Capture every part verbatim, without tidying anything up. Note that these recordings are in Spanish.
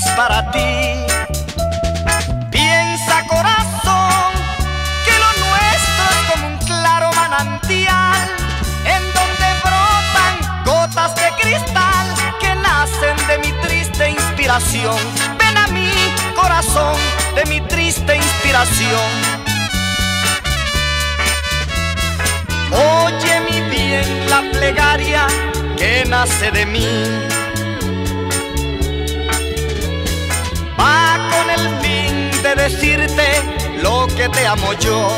para ti. Piensa, corazón, que lo nuestro es como un claro manantial, en donde brotan gotas de cristal que nacen de mi triste inspiración. Ven a mí, corazón, de mi triste inspiración. Oye mi bien la plegaria que nace de mí, va con el fin de decirte lo que te amo yo.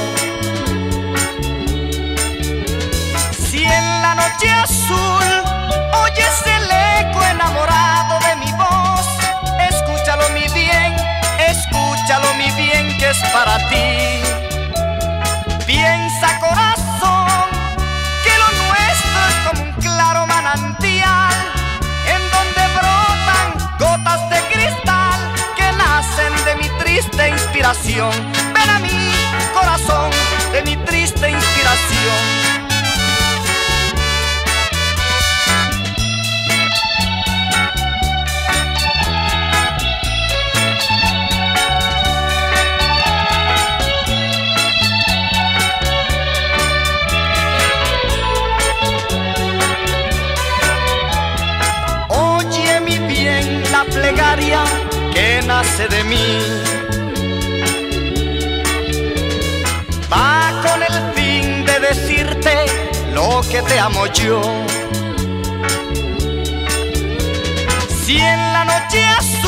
Si en la noche azul oyes el eco enamorado de mi voz, escúchalo mi bien, escúchalo mi bien, que es para ti. Piensa, corazón, que lo nuestro es como un claro manantial, en donde brotan gotas de cristal que nacen de mi triste inspiración. Ven a mí, corazón, de mi triste inspiración. La plegaria que nace de mí va con el fin de decirte lo que te amo yo. Si en la noche azul